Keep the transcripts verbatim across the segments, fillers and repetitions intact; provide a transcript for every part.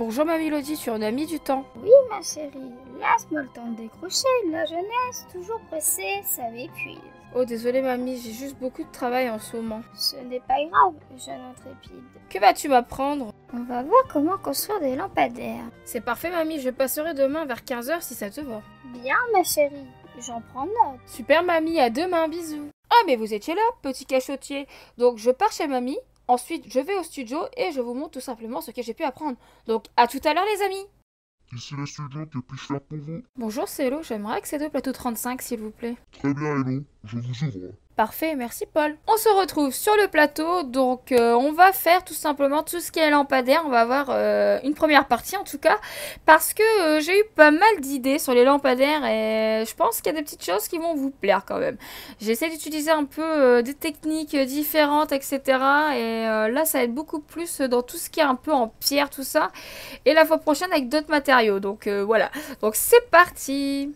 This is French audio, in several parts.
bonjour ma Mélodie, tu en as mis du temps. Oui ma chérie, laisse-moi le temps de décrocher, la jeunesse, toujours pressée, ça m'épuise. Oh désolée mamie, j'ai juste beaucoup de travail en ce moment. Ce n'est pas grave, jeune intrépide. Que vas-tu m'apprendre? On va voir comment construire des lampadaires. C'est parfait mamie, je passerai demain vers quinze heures si ça te va. Bien ma chérie, j'en prends note. Super mamie, à demain, bisous. Ah mais vous étiez là, petit cachotier. Donc je pars chez mamie, ensuite je vais au studio et je vous montre tout simplement ce que j'ai pu apprendre. Donc à tout à l'heure les amis. Ici le studio, que puis-je faire pour vous? Bonjour c'est Hello, j'aimerais accéder au plateau trente-cinq s'il vous plaît. Très bien Hello, je vous ouvre. Parfait, merci Paul. On se retrouve sur le plateau, donc euh, on va faire tout simplement tout ce qui est lampadaire. On va avoir euh, une première partie en tout cas, parce que euh, j'ai eu pas mal d'idées sur les lampadaires et je pense qu'il y a des petites choses qui vont vous plaire quand même. J'essaie d'utiliser un peu euh, des techniques différentes, et cetera. Et euh, là, ça va être beaucoup plus dans tout ce qui est un peu en pierre, tout ça. Et la fois prochaine avec d'autres matériaux, donc euh, voilà. Donc c'est parti!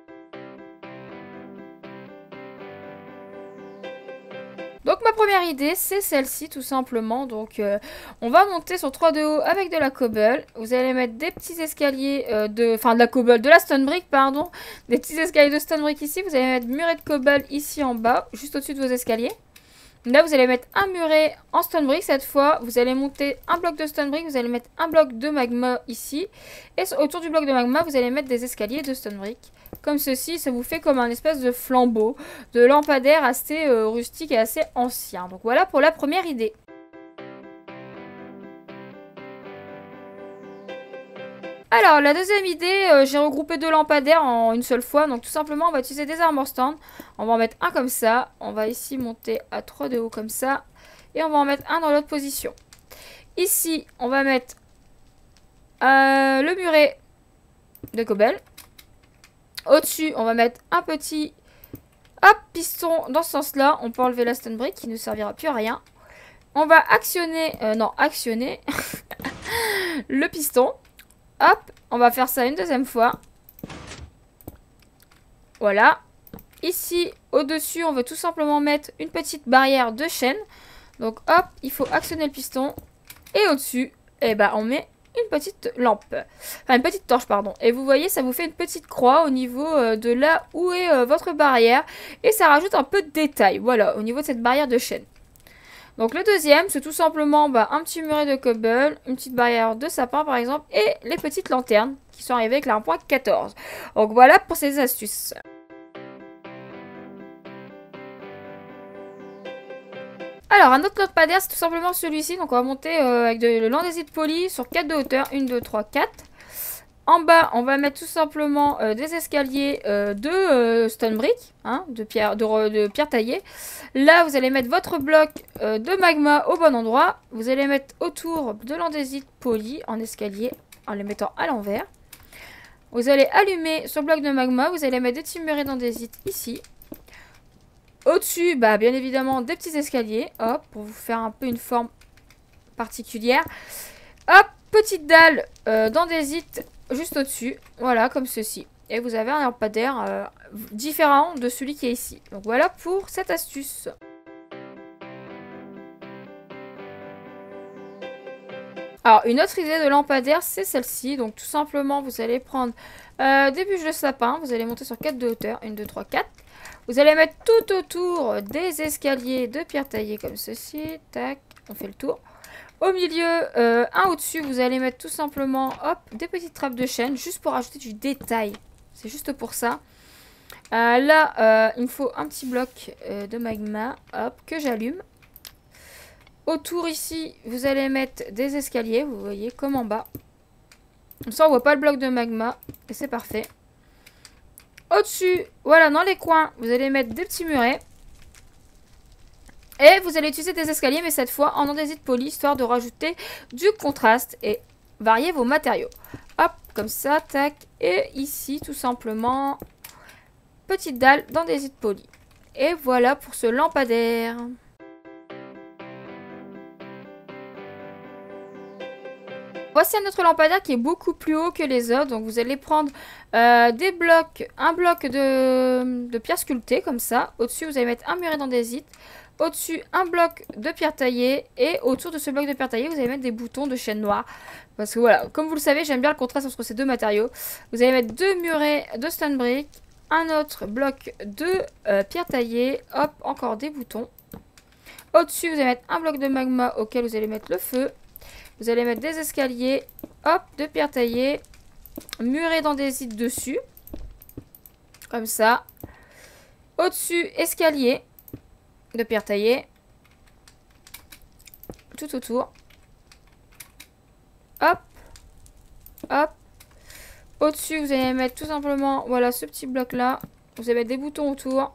Donc ma première idée c'est celle-ci tout simplement, donc euh, on va monter sur trois de haut avec de la cobble, vous allez mettre des petits escaliers euh, de, enfin de la cobble, de la stone brick pardon, des petits escaliers de stone brick ici, vous allez mettre muret de cobble ici en bas, juste au-dessus de vos escaliers. Là vous allez mettre un muret en stone brick cette fois, vous allez monter un bloc de stone brick, vous allez mettre un bloc de magma ici, et autour du bloc de magma vous allez mettre des escaliers de stone brick. Comme ceci, ça vous fait comme un espèce de flambeau, de lampadaire assez euh, rustique et assez ancien. Donc voilà pour la première idée. Alors la deuxième idée, euh, j'ai regroupé deux lampadaires en une seule fois. Donc tout simplement on va utiliser des armor stands. On va en mettre un comme ça. On va ici monter à trois de haut comme ça. Et on va en mettre un dans l'autre position. Ici on va mettre euh, le muret de cobble. Au-dessus, on va mettre un petit hop, piston dans ce sens-là. On peut enlever la stone brick qui ne servira plus à rien. On va actionner, euh, non, actionner le piston. Hop, on va faire ça une deuxième fois. Voilà. Ici, au-dessus, on veut tout simplement mettre une petite barrière de chaîne. Donc hop, il faut actionner le piston. Et au-dessus, eh ben, on met une petite lampe, enfin une petite torche pardon, et vous voyez ça vous fait une petite croix au niveau euh, de là où est euh, votre barrière, et ça rajoute un peu de détail, voilà, au niveau de cette barrière de chaîne. Donc le deuxième c'est tout simplement bah, un petit muret de cobble, une petite barrière de sapin par exemple, et les petites lanternes qui sont arrivées avec la un point quatorze. Donc voilà pour ces astuces. Alors, un autre lampadaire, c'est tout simplement celui-ci. Donc, on va monter euh, avec de, le landésite poli sur quatre de hauteur. un, deux, trois, quatre. En bas, on va mettre tout simplement euh, des escaliers euh, de euh, stone brick, hein, de, pierre, de, de pierre taillée. Là, vous allez mettre votre bloc euh, de magma au bon endroit. Vous allez mettre autour de landésite poli en escalier en les mettant à l'envers. Vous allez allumer sur le bloc de magma. Vous allez mettre des petits murets d'andésite ici. Au-dessus, bah, bien évidemment, des petits escaliers, hop, pour vous faire un peu une forme particulière. Hop, petite dalle euh, d'andésite juste au-dessus, voilà, comme ceci. Et vous avez un lampadaire euh, différent de celui qui est ici. Donc voilà pour cette astuce. Alors, une autre idée de lampadaire, c'est celle-ci. Donc tout simplement, vous allez prendre euh, des bûches de sapin, vous allez monter sur quatre de hauteur, un, deux, trois, quatre. Vous allez mettre tout autour des escaliers de pierre taillée comme ceci. Tac, on fait le tour. Au milieu, euh, un au-dessus, vous allez mettre tout simplement hop, des petites trappes de chaîne juste pour ajouter du détail. C'est juste pour ça. Euh, là, euh, il me faut un petit bloc euh, de magma hop, que j'allume. Autour ici, vous allez mettre des escaliers, vous voyez, comme en bas. Comme ça, on voit pas le bloc de magma et c'est parfait. Au-dessus, voilà, dans les coins, vous allez mettre des petits murets. Et vous allez utiliser des escaliers, mais cette fois en andésite poli, histoire de rajouter du contraste et varier vos matériaux. Hop, comme ça, tac. Et ici, tout simplement, petite dalle d'andésite poli. Et voilà pour ce lampadaire. Voici un autre lampadaire qui est beaucoup plus haut que les autres. Donc vous allez prendre euh, des blocs, un bloc de, de pierre sculptée comme ça. Au-dessus vous allez mettre un muret d'andésite. Au-dessus, un bloc de pierre taillée. Et autour de ce bloc de pierre taillée, vous allez mettre des boutons de chêne noir. Parce que voilà, comme vous le savez, j'aime bien le contraste entre ces deux matériaux. Vous allez mettre deux murets de stone brick. Un autre bloc de euh, pierre taillée. Hop, encore des boutons. Au-dessus, vous allez mettre un bloc de magma auquel vous allez mettre le feu. Vous allez mettre des escaliers. Hop, de pierre taillée. Murés d'andésite dessus. Comme ça. Au-dessus, escalier de pierre taillée. Tout autour. Hop. Hop. Au-dessus, vous allez mettre tout simplement, voilà, ce petit bloc-là. Vous allez mettre des boutons autour.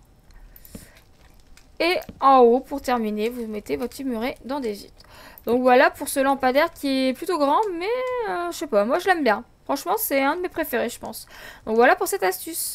Et en haut, pour terminer, vous mettez votre petit muret d'andésite. Donc voilà pour ce lampadaire qui est plutôt grand, mais euh, je sais pas, moi je l'aime bien. Franchement, c'est un de mes préférés, je pense. Donc voilà pour cette astuce.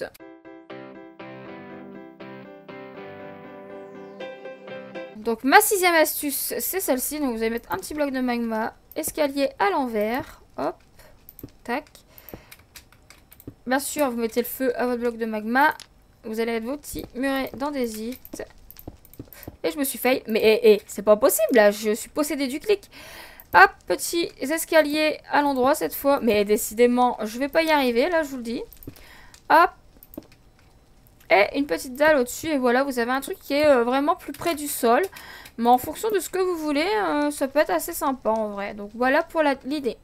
Donc ma sixième astuce, c'est celle-ci. Donc vous allez mettre un petit bloc de magma, escalier à l'envers. Hop, tac. Bien sûr, vous mettez le feu à votre bloc de magma. Vous allez mettre vos petits murets d'andésite. Et je me suis fait... Mais hé, hé, c'est pas possible là, je suis possédée du clic. Hop, petits escaliers à l'endroit cette fois. Mais décidément, je vais pas y arriver là, je vous le dis. Hop. Et une petite dalle au-dessus. Et voilà, vous avez un truc qui est euh, vraiment plus près du sol. Mais en fonction de ce que vous voulez, euh, ça peut être assez sympa en vrai. Donc voilà pour l'idée.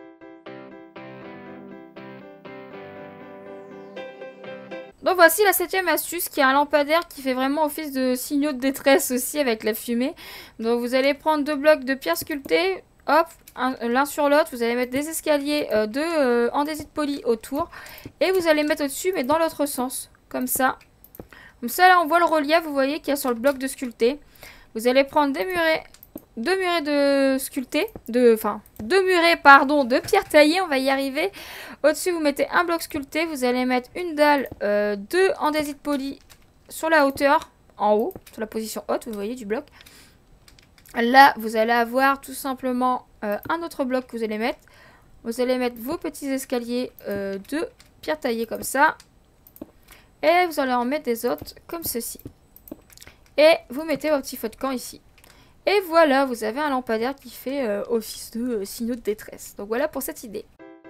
Donc voici la septième astuce qui est un lampadaire qui fait vraiment office de signaux de détresse aussi avec la fumée. Donc vous allez prendre deux blocs de pierre sculptée, hop, l'un sur l'autre. Vous allez mettre des escaliers euh, de euh, andésite poli autour. Et vous allez mettre au-dessus mais dans l'autre sens, comme ça. Comme ça là on voit le relief, vous voyez qu'il y a sur le bloc de sculpté. Vous allez prendre des murets, deux murets de sculpté, de, enfin deux murets pardon, de pierre taillée, on va y arriver. Au-dessus, vous mettez un bloc sculpté. Vous allez mettre une dalle euh, de andésite poli sur la hauteur, en haut, sur la position haute, vous voyez, du bloc. Là, vous allez avoir tout simplement euh, un autre bloc que vous allez mettre. Vous allez mettre vos petits escaliers euh, de pierre taillée comme ça. Et vous allez en mettre des autres comme ceci. Et vous mettez vos petits feux de camp ici. Et voilà, vous avez un lampadaire qui fait euh, office de euh, signaux de détresse. Donc voilà pour cette idée.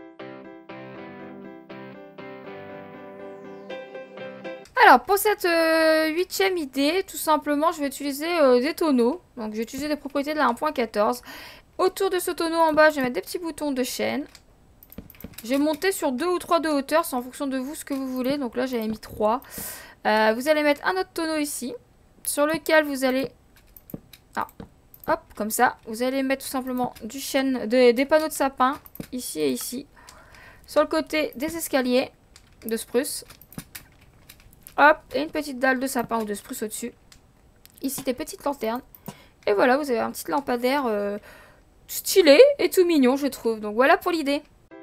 Alors pour cette euh, huitième idée, tout simplement je vais utiliser euh, des tonneaux. Donc je vais utiliser des propriétés de la un point quatorze. Autour de ce tonneau en bas, je vais mettre des petits boutons de chêne. Je vais monter sur deux ou trois de hauteur, c'est en fonction de vous ce que vous voulez. Donc là j'avais mis trois. Euh, vous allez mettre un autre tonneau ici, sur lequel vous allez... Ah, hop, comme ça. Vous allez mettre tout simplement du chêne, de, des panneaux de sapin, ici et ici. Sur le côté des escaliers de spruce. Hop, et une petite dalle de sapin ou de spruce au-dessus. Ici, des petites lanternes. Et voilà, vous avez un petit lampadaire euh, stylé et tout mignon, je trouve. Donc voilà pour l'idée.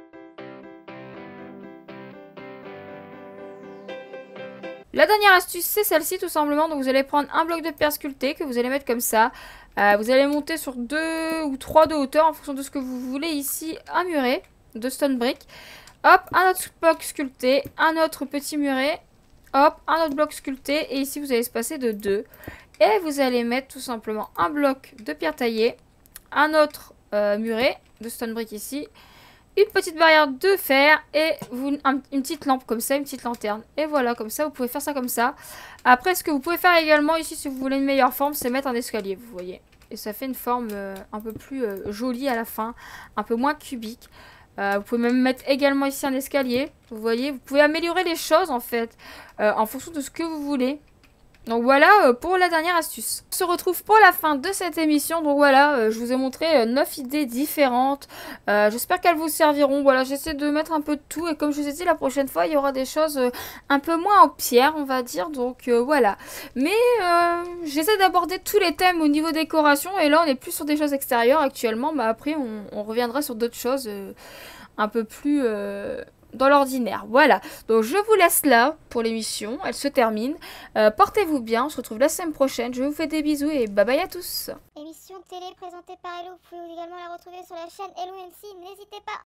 La dernière astuce, c'est celle-ci tout simplement. Donc vous allez prendre un bloc de pierre sculptée que vous allez mettre comme ça. Euh, vous allez monter sur deux ou trois de hauteur en fonction de ce que vous voulez. Ici, un muret de stone brick. Hop, un autre bloc sculpté, un autre petit muret. Hop, un autre bloc sculpté. Et ici, vous allez espacer de deux. Et vous allez mettre tout simplement un bloc de pierre taillée. Un autre euh, muret de stone brick ici. Une petite barrière de fer. Et vous, un, une petite lampe comme ça, une petite lanterne. Et voilà, comme ça, vous pouvez faire ça comme ça. Après, ce que vous pouvez faire également ici, si vous voulez une meilleure forme, c'est mettre un escalier, vous voyez. Et ça fait une forme euh, un peu plus euh, jolie à la fin. Un peu moins cubique. Euh, vous pouvez même mettre également ici un escalier. Vous voyez, vous pouvez améliorer les choses en fait. Euh, en fonction de ce que vous voulez. Donc voilà euh, pour la dernière astuce. On se retrouve pour la fin de cette émission. Donc voilà, euh, je vous ai montré euh, neuf idées différentes. Euh, J'espère qu'elles vous serviront. Voilà, j'essaie de mettre un peu de tout. Et comme je vous ai dit, la prochaine fois, il y aura des choses euh, un peu moins en pierre, on va dire. Donc euh, voilà. Mais euh, j'essaie d'aborder tous les thèmes au niveau décoration. Et là, on est plus sur des choses extérieures actuellement. Mais après, on, on reviendra sur d'autres choses euh, un peu plus... Euh, dans l'ordinaire, voilà. Donc je vous laisse là pour l'émission, elle se termine. Euh, Portez-vous bien, on se retrouve la semaine prochaine. Je vous fais des bisous et bye bye à tous. Émission télé présentée par Hello, vous pouvez également la retrouver sur la chaîne Hello M C, n'hésitez pas.